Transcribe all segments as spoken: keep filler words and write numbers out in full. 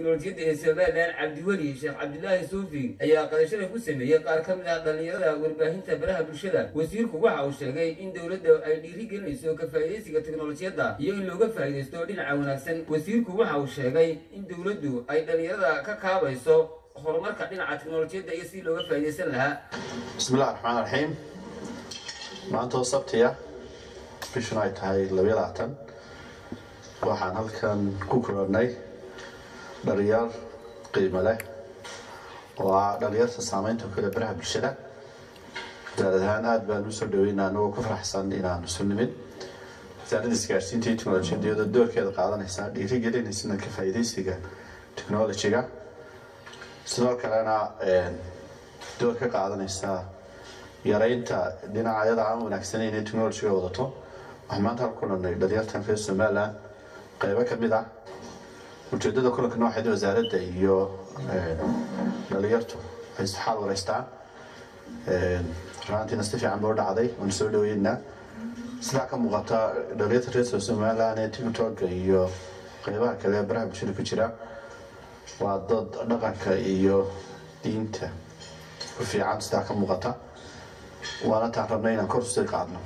teknolojiyadda ee Soomaaliland Cabdiweli Sheekh Cabdilaahi Suufi ayaa qadashada ku sameeyay qaar ka mid ah dhalinyarada warbaahinta baraha bulshada. Wasiirku waxa uu sheegay in dawladda ay dhiirigelinayso ka faa'iideysiga teknolojiyadda iyo in looga faa'iideysto dhinaca wanaagsan. Wasiirku waxa uu sheegay in dawladdu ay dhalinyarada ka kaabayso horumarka dhinaca teknolojiyadda iyo si looga faa'iideysan lahaa. Bismillahir Rahmanir Rahiim. maanta sabtiya bishana ay tahay laba iyo labaatan waxaan halkan ku kulannay dhalinyar qiimo leh oo ah dhalinyarta saameynta ku leh baraha bulshada. dadaan aad baan u soo dhaweynaa oo ku faraxsan inaan isu nimid wasaaradda isgaarsiinta iyo teknolojiyadda doorkeeda qaadanaysa dhiirigelinaysa ka faa'iideysiga teknolojiga sidoo kalena door ka qaadanaysa yaraynta dhinacyada aan wanaagsaneyn ee teknolojiga wadato. waxaan maanta halkan kulannay dhalinyartan reer Soomaaliland qaybo ka mid ah ujeedada kulanka nooceeda wasaaradda iyo dhalinyartu ay saxaad wareystaan raantina si fiican loo dhacday oo soo dhaweynaa sida ka muuqata dhalinyarta reer Soomaaliland ee TikTok iyo qaybaha kale baraha bulshada ku jira waa dad dhaqanka iyo diinta ku fiican sida ka muuqata waana taan rabnay inaan kor u sii qaadno.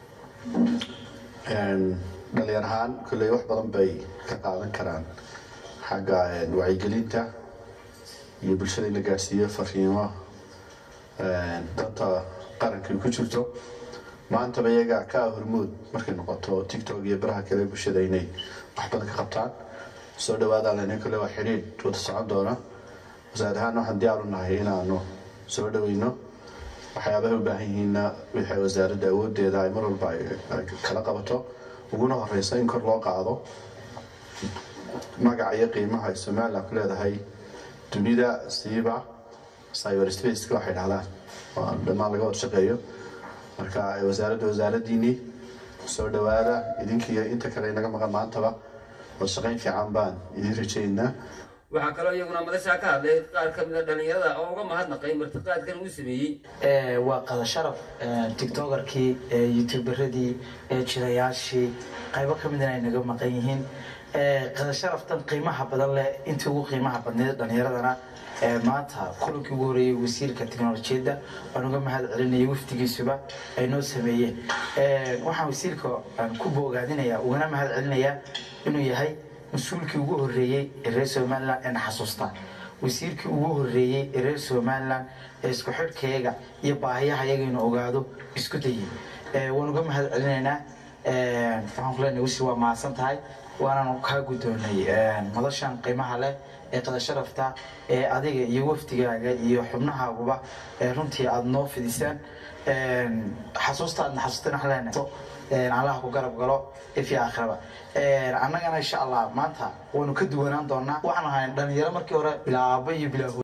dhalinyar ahaan kulley wax badan bay ka qaadan karaan xagga wacyigelinta iyo bulshada in la gaarsiiyo fariimo danta qaranka ku jirto. maanta ba iyaga ka hormuud markay noqoto TikTok iyo baraha kale bulshada inay wax badan ka qabtaan. soo dhawaada leenahay kulley waa xiriir wada socon doona. wasaaradda ahaan waxaan diyaar u nahay inaanu soo dhaweyno waxyaabaha u baahan yihiinna wixii wasaaradda awoodeeda ay mar walba ay kala qabato uguna horeysa in kor loo qaado magaca iyo qiimaha ay Soomaaliland ku leedahay dunida siiba cyberspace waxay dhahdaan oo dhammaan laga wada shaqeeyo. marka wasaaradda wasaaraddiini soo dhawaada idinkiiyo inta kale inaga maqan maantaba wada shaqeyn fiican baan idin rajaynaa. waxaa kaloo iyaguna madasha ka hadlay qaar ka mid ah dhalinyarada oo uga mahadnaqay martiqaadkan uu sameeyay. ee waa qada sharaf tiktokerkii youtuberadii jirayaashii qaybo ka mid ah ay naga maqan yihiin. ee qada sharaftan qiimaha badan leh intii ugu qiimaha badneed dhalinyaradana ee maanta kulankii ugu horeeyay wasiirka teknolojiyadda aan uga mahad celinayay waftigiisuba ay noo sameeyeen. ee waxaan wasiirka ku bogaadinayaa ugana mahad celinayaa inuu yahay مسؤولكي ugu horeeyay ee reer Soomaaliland ee xasuusta wasiirkii ugu horeeyay ee reer Soomaaliland ee isku xidhkeega iyo baahiyaha iyaga inuu ogaado isku dayay. ee waan uga mahad celinaynaa. ee waxaan ku leenahay wasi waa maasan tahay waana ka gudoonay ee madashan qiimaha leh ee qada sharafta ee adiga iyo waftigaaga iyo xubnahaaguba ee runtii aad noo fidisaan. ee xasuusta aad xasuustana xaleena ee Allah ku garab galo if ya akhraba. ee annagana insha Allah maanta waanu ka duwanaan doonaa. waxaan ahay dhalinyaro markii hore bilaabay iyo bilaabay